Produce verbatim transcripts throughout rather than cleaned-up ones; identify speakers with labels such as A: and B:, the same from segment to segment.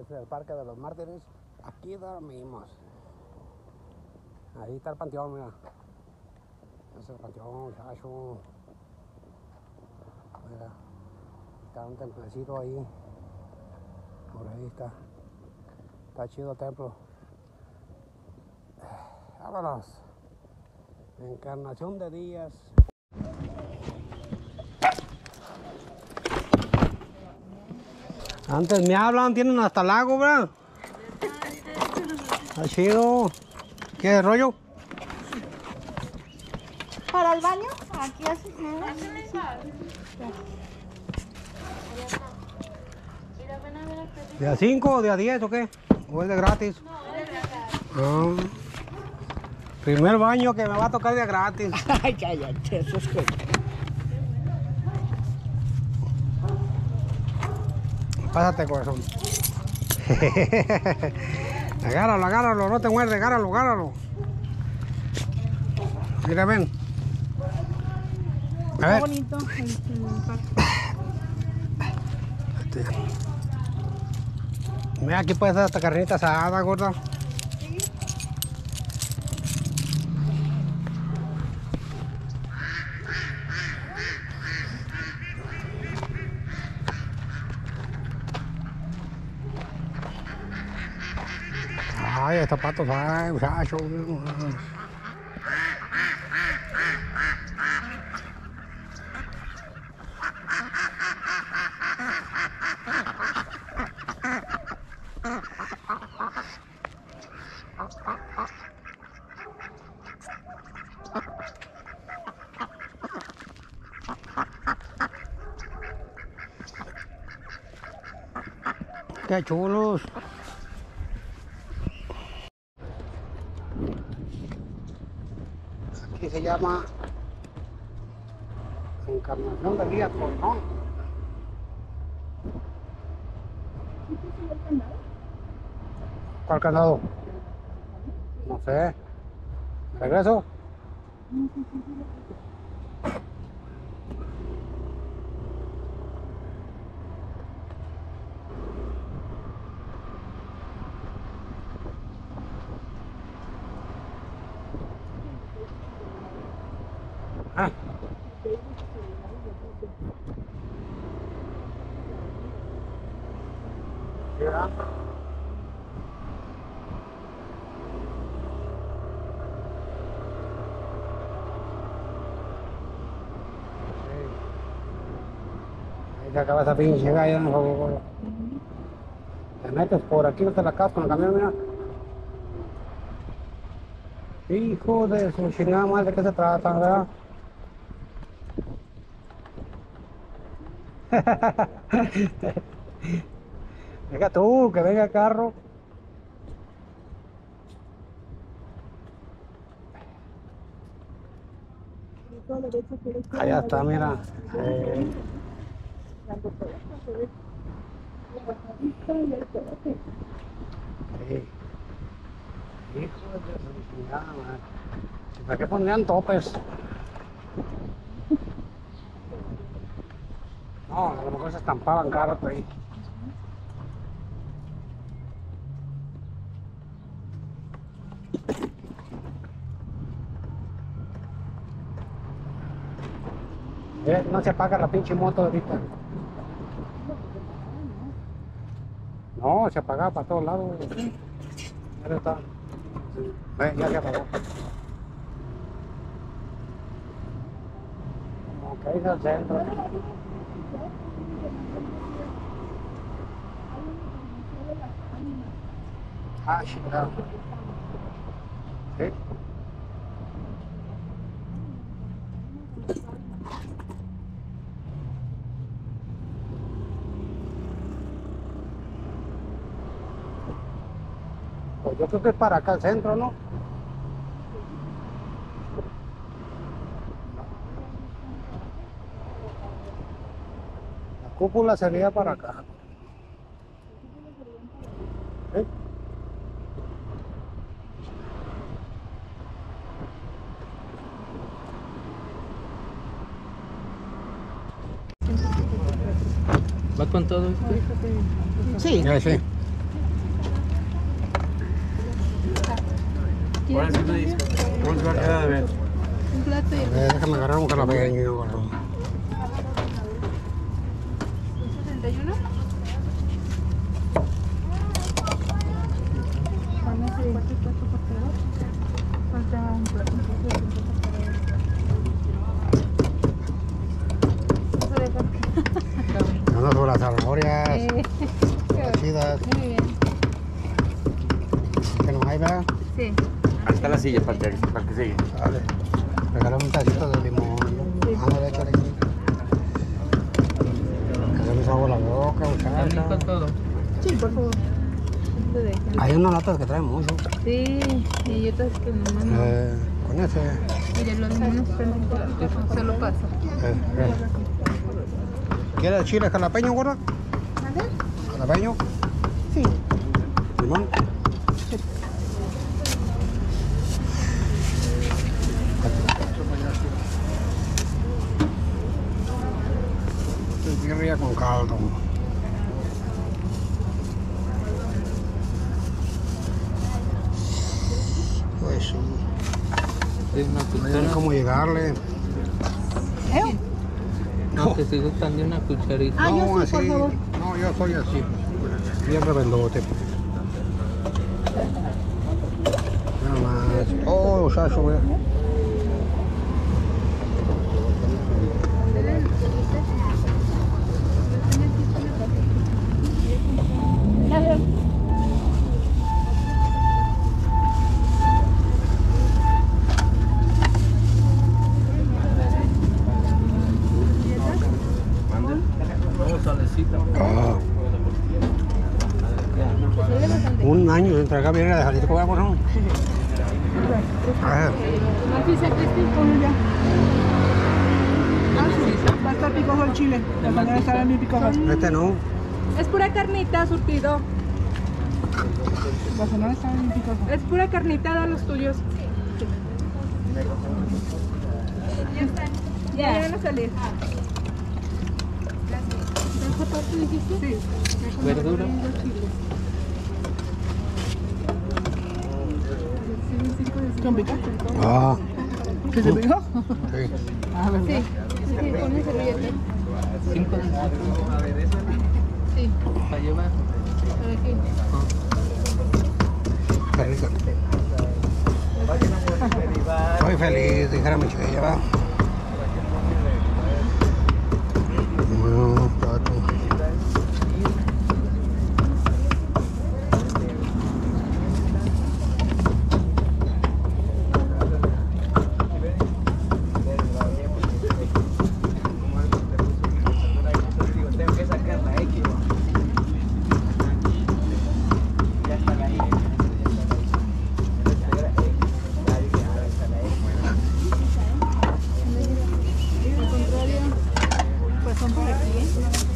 A: es el Parque de los Mártires. Aquí dormimos. Ahí está el panteón, mira. Ese es el panteón, muchacho. Mira, está un templecito ahí. Por ahí está. Está chido el templo. Vámonos. Encarnación de Díaz. Antes me hablan, tienen hasta lago, ¿verdad? Está chido. ¿Qué rollo?
B: Para el baño, aquí haces nada.
A: ¿De a cinco o de a diez o qué? ¿O es de gratis?
B: No, es de gratis.
A: Ah. Primer baño que me va a tocar de gratis.
C: Ay, cállate, eso es que...
A: Pásate, corazón. Agárralo, agárralo, no te muerde, agárralo, agárralo. Mira, ven. A
B: Está
A: ver.
B: bonito el, el parque.
A: Este. Mira, aquí puedes hacer hasta carnita asada, gorda. Ay, estos patos, ay, muchachos. Qué chulos. Aquí se llama Encarnación de Díaz Portón. ¿Cuál candado? No sé. ¿Me regreso? Ah. ¿Verdad? Ahí se acaba esa pinche galla, no. Te metes por aquí, no te la casas con el camión, mira. Hijo de su chingada madre, ¿de qué se trata, verdad? Venga tú, que venga el carro. Allá está, mira. Eh. Sí. Hijo de su chingada madre. ¿Para qué ponían topes? No, a lo mejor se estampaban carros ahí. Eh, no se apaga la pinche moto ahorita. No, se apagaba para todos lados. Ya está. Ve, ya se apagó. Como que ahí es el centro. Ah, chingado. Sí. Pues yo creo que es para acá el centro, ¿no? La cúpula sería para acá. ¿Sí?
C: ¿Va con todo esto?
B: Sí.
A: Ya, sí.
B: ¿Quieres
D: sí me dice. ¿Cuánto va a quedar de ver?
B: un plato y
A: A ver, déjame agarrar un jalapeño, gordo.
B: sesenta y uno? Falta un plato.
A: Ando sobre las zanahorias, las chidas,
B: Muy bien.
A: que no hay, ¿verdad?
B: Sí.
D: Ahí está la silla para el que, para el que sigue.
A: Vale. Regálame un tacito de limón. Ándale, échale aquí. Que se me salga la boca, muchacha.
D: todo?
B: Sí, por favor. Lo dejan.
A: Hay unas latas que traen mucho.
B: Sí, y otras que nomás no.
A: Eh, con ese.
B: Mire, los limones están un poquito. Se lo paso.
A: Eh, eh. ¿Quieres chile jalapeño, gorda? ¿Jalapeño?
B: Sí.
A: ¿Limón? Birria con caldo. Pues sí.
D: Es una
A: No hay cómo llegarle.
D: No, que si gustan de una cucharita.
B: Ah, yo
A: no,
B: sí, por
A: así.
B: favor.
A: No, yo soy así. Bien revendote. Nada más. Oh, muchacho, vea.
D: No, salecita.
A: Ah. Un año entre acá viene de Jalisco, vamos, ¿no? Ah,
B: Aquí se con ya.
E: Ah, sí. Va a estar picoso el chile. La mañana estará muy picoso.
A: este no.
B: Es pura carnita, surtido.
E: La semana está muy picoso.
B: Es pura carnita de los tuyos. Ya están. Ya, ya van a salir. ¿Esa parte dijiste? Sí.
D: Verdura.
E: ¿Con pica?
A: Ah,
E: ¿Sí se picó?
A: sí.
E: Ah, ¿verdad?
B: Sí. Sí, pone servilleta.
D: Cinco de
B: Sí.
D: para llevar.
B: ¿Para qué?
A: Qué rico. Estoy feliz, dijera mi chiquilla, va. No, tato.
B: Al contrario, pues son por aquí, ¿eh?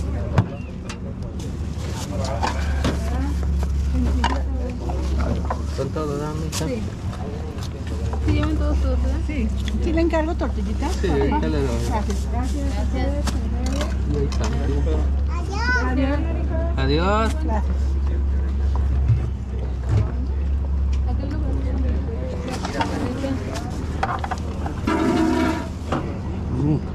D: Con todo, dame.
B: Sí. Sí, llevan todos todos, ¿verdad?
E: Sí. ¿Sí le encargo tortillita?
D: Sí, ahorita le doy.
E: Gracias.
B: Gracias.
D: Y ahí está.
E: Adiós.
D: Adiós.
E: Gracias.
B: Aquel lugar.
A: Mm.